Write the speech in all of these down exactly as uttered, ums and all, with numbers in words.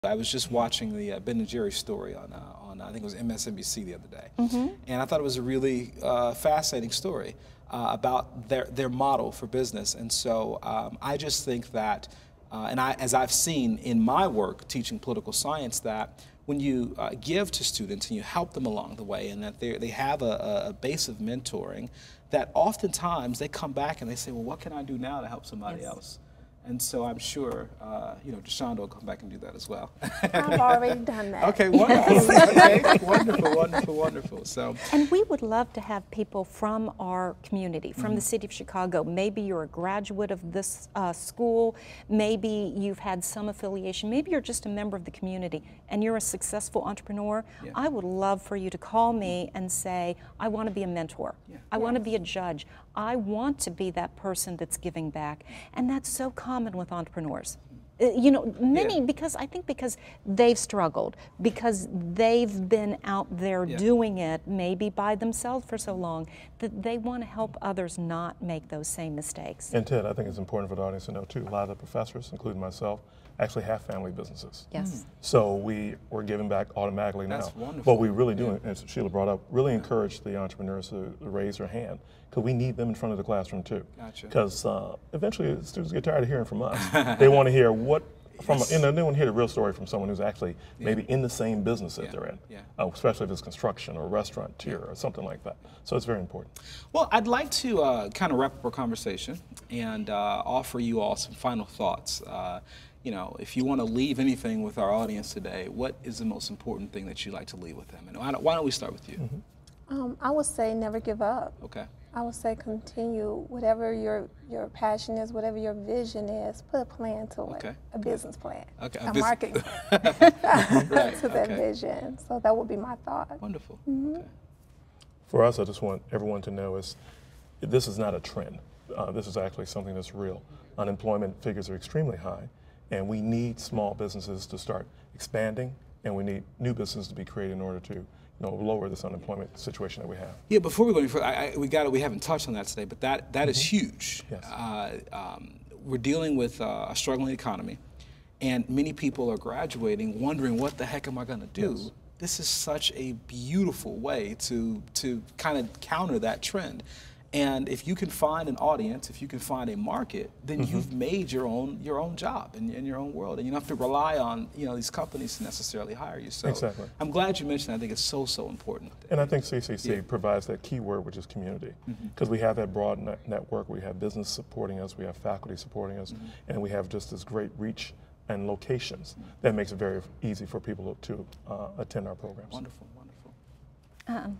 I was just watching the uh, Ben and Jerry story on, uh, on uh, I think it was M S N B C the other day, mm-hmm. and I thought it was a really uh, fascinating story uh, about their their model for business. And so um, I just think that, uh, and I, as I've seen in my work teaching political science, that when you uh, give to students and you help them along the way, and that they they have a, a base of mentoring, that oftentimes they come back and they say, well, what can I do now to help somebody yes. else? And so I'm sure, uh, you know, Deshaun will come back and do that as well. I've already done that. Okay, wonderful. Okay, wonderful, wonderful, wonderful. So, and we would love to have people from our community, from mm-hmm. the city of Chicago. Maybe you're a graduate of this uh, school. Maybe you've had some affiliation. Maybe you're just a member of the community and you're a successful entrepreneur. Yeah. I would love for you to call me and say, I want to be a mentor. Yeah. I yes. want to be a judge. I want to be that person that's giving back. And that's so common with entrepreneurs. Uh, you know, many, yeah. because I think because they've struggled, because they've been out there yeah. doing it maybe by themselves for so long, that they want to help others not make those same mistakes. And Ted, I think it's important for the audience to know too, a lot of the professors, including myself, actually have family businesses. Yes. So we were giving back automatically now. That's wonderful. What we really do, yeah. as Sheila brought up, really encourage the entrepreneurs to raise their hand, because we need them in front of the classroom too. Gotcha. Because uh, eventually the students get tired of hearing from us. They want to hear what, from yes. a, you know, they want to hear the real story from someone who's actually yeah. maybe in the same business that yeah. they're in, yeah. uh, especially if it's construction or restaurant tier or something like that. So it's very important. Well, I'd like to uh, kind of wrap up our conversation and uh, offer you all some final thoughts. Uh, You know, if you want to leave anything with our audience today, what is the most important thing that you'd like to leave with them? And why don't, why don't we start with you? Mm-hmm. um, I would say never give up. Okay. I would say continue. Whatever your your passion is, whatever your vision is, put a plan to it. Okay. A business plan. Okay. A, A bus- marketing plan Right, to that okay. vision. So that would be my thought. Wonderful. Mm-hmm. Okay. For us, I just want everyone to know is this is not a trend. Uh, this is actually something that's real. Unemployment figures are extremely high, and we need small businesses to start expanding, and we need new businesses to be created in order to, you know, lower this unemployment situation that we have. Yeah, before we go any further, I, I, we got it. We haven't touched on that today, but that that Mm-hmm. is huge. Yes. Uh, um, we're dealing with uh, a struggling economy, and many people are graduating wondering, what the heck am I going to do? Yes. This is such a beautiful way to to kind of counter that trend. And if you can find an audience, if you can find a market, then mm-hmm. you've made your own your own job in, in your own world, and you don't have to rely on, you know, these companies to necessarily hire you. So exactly. I'm glad you mentioned that. I think it's so so important. And I think C C C yeah. provides that key word, which is community, because mm-hmm. we have that broad net network. We have business supporting us, we have faculty supporting us, mm-hmm. and we have just this great reach and locations mm-hmm. that makes it very easy for people to uh, attend our programs. Wonderful, wonderful. Um,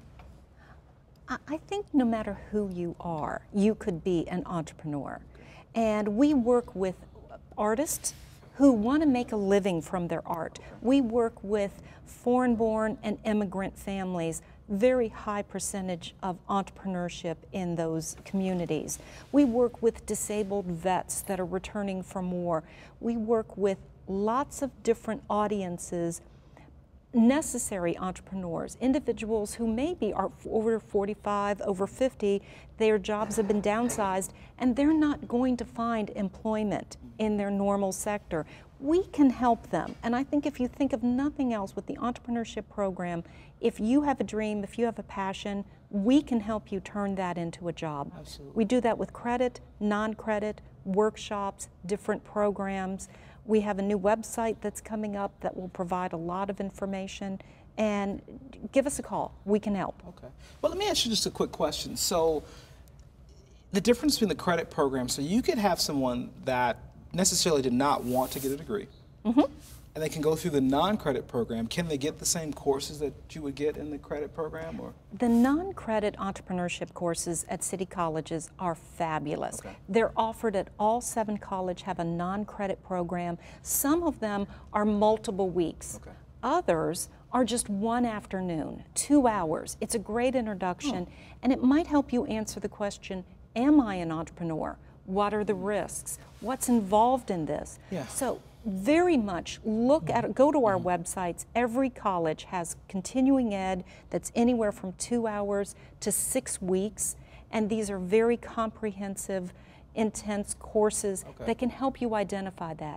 I think no matter who you are, you could be an entrepreneur. And we work with artists who want to make a living from their art. We work with foreign-born and immigrant families, very high percentage of entrepreneurship in those communities. We work with disabled vets that are returning from war. We work with lots of different audiences, necessary entrepreneurs, individuals who maybe are over forty-five, over fifty, their jobs have been downsized, and they're not going to find employment in their normal sector. We can help them, and I think if you think of nothing else with the entrepreneurship program, if you have a dream, if you have a passion, we can help you turn that into a job. Absolutely. We do that with credit, non-credit, workshops, different programs. We have a new website that's coming up that will provide a lot of information, and give us a call. We can help. Okay. Well, let me ask you just a quick question. So the difference between the credit program, so you could have someone that necessarily did not want to get a degree, mm-hmm. and they can go through the non-credit program. Can they get the same courses that you would get in the credit program? Or the non-credit entrepreneurship courses at city colleges are fabulous. Okay. They're offered at all seven colleges, have a non-credit program. Some of them are multiple weeks. Okay. Others are just one afternoon, two hours. It's a great introduction, oh. and it might help you answer the question, am I an entrepreneur? What are the risks? What's involved in this? Yeah. So very much look at, go to our mm-hmm. websites. Every college has continuing ed that's anywhere from two hours to six weeks. And these are very comprehensive, intense courses okay. that can help you identify that.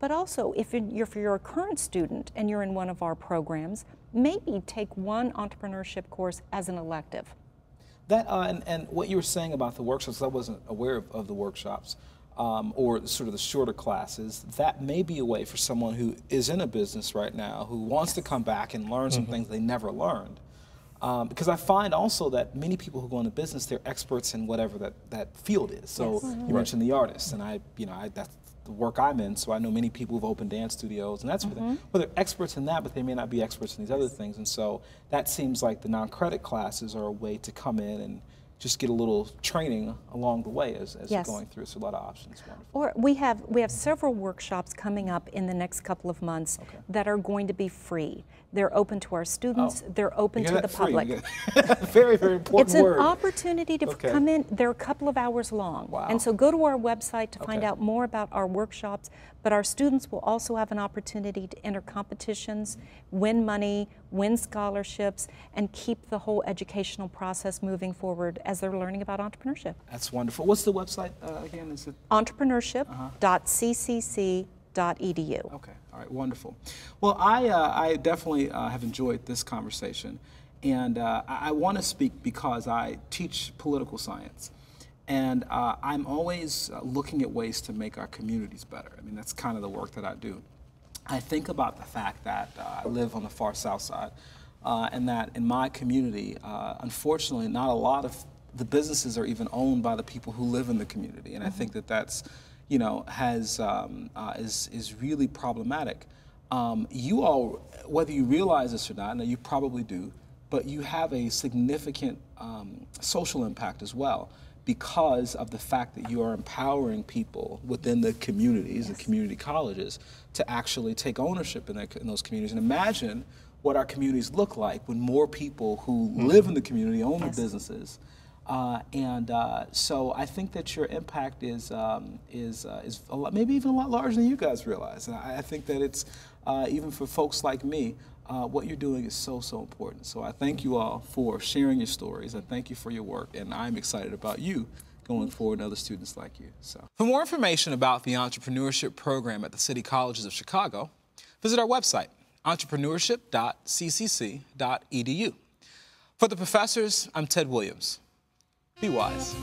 but also if you're, if you're a current student and you're in one of our programs, maybe take one entrepreneurship course as an elective. That, uh, and, and what you were saying about the workshops, I wasn't aware of, of the workshops, um, or sort of the shorter classes. That may be a way for someone who is in a business right now, who wants to come back and learn some mm-hmm. things they never learned. Um, because I find also that many people who go into business, they're experts in whatever that, that field is. So yes. mm-hmm. you mentioned the artists, and I, you know, I, that's the work I'm in, so I know many people who've opened dance studios, and that's mm-hmm. where they're, well, they're experts in that, but they may not be experts in these other things. And so that seems like the non-credit classes are a way to come in and just get a little training along the way as, as yes. you're going through. So a lot of options. Wonderful. Or we have we have several workshops coming up in the next couple of months okay. that are going to be free. They're open to our students. Oh. They're open to the public. Very, very important It's an word. opportunity to okay. come in. They're a couple of hours long. Wow. And so go to our website to find okay. out more about our workshops. But our students will also have an opportunity to enter competitions, win money, win scholarships, and keep the whole educational process moving forward as they're learning about entrepreneurship. That's wonderful. What's the website uh, again? Is it entrepreneurship dot c c c dot e d u. Okay. All right. Wonderful. Well, I uh, I definitely uh, have enjoyed this conversation, and uh, I, I want to speak because I teach political science. And uh, I'm always uh, looking at ways to make our communities better. I mean, that's kind of the work that I do. I think about the fact that uh, I live on the far south side, uh, and that in my community, uh, unfortunately, not a lot of the businesses are even owned by the people who live in the community. And mm-hmm. I think that that's, you know, has um, uh, is is really problematic. Um, you all, whether you realize this or not, and you probably do, but you have a significant um, social impact as well, because of the fact that you are empowering people within the communities, yes. the community colleges, to actually take ownership in, their, in those communities. And imagine what our communities look like when more people who mm-hmm. live in the community own yes. the businesses. Uh, and uh, so I think that your impact is um, is uh, is a lot, maybe even a lot larger than you guys realize. And I, I think that it's uh, even for folks like me, Uh, what you're doing is so, so important. So I thank you all for sharing your stories. I thank you for your work, and I'm excited about you going forward and other students like you. So, for more information about the entrepreneurship program at the City Colleges of Chicago, visit our website, entrepreneurship dot c c c dot e d u. For the professors, I'm Ted Williams. Be wise.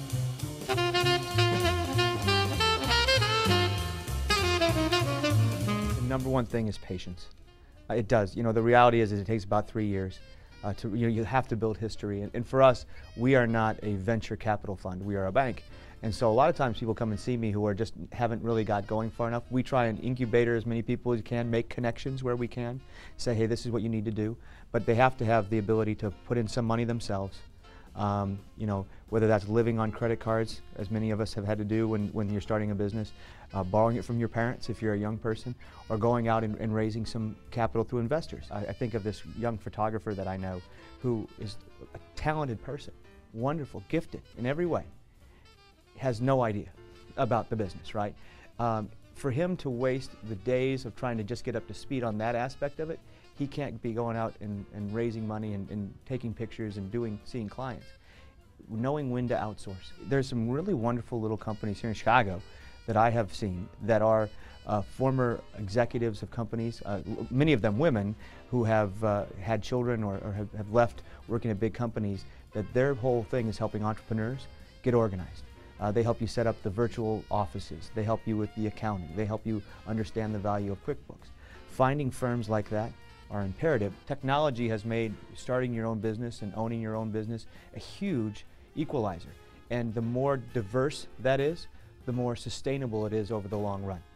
The number one thing is patience. Uh, it does. You know, the reality is, is it takes about three years uh, to, you know, you have to build history. And, and for us, we are not a venture capital fund. We are a bank. And so a lot of times people come and see me who are just haven't really got going far enough. We try and incubate as many people as we can, make connections where we can, say, hey, this is what you need to do. But they have to have the ability to put in some money themselves. Um, you know, whether that's living on credit cards, as many of us have had to do when, when you're starting a business, uh, borrowing it from your parents if you're a young person, or going out and, and raising some capital through investors. I, I think of this young photographer that I know who is a talented person, wonderful, gifted in every way, has no idea about the business, right? Um, for him to waste the days of trying to just get up to speed on that aspect of it, he can't be going out and, and raising money and, and taking pictures and doing, seeing clients. Knowing when to outsource. There's some really wonderful little companies here in Chicago that I have seen that are uh, former executives of companies, uh, many of them women, who have uh, had children or, or have, have left working at big companies, that their whole thing is helping entrepreneurs get organized. Uh, they help you set up the virtual offices. They help you with the accounting. They help you understand the value of QuickBooks. Finding firms like that are imperative. Technology has made starting your own business and owning your own business a huge equalizer. And the more diverse that is, the more sustainable it is over the long run.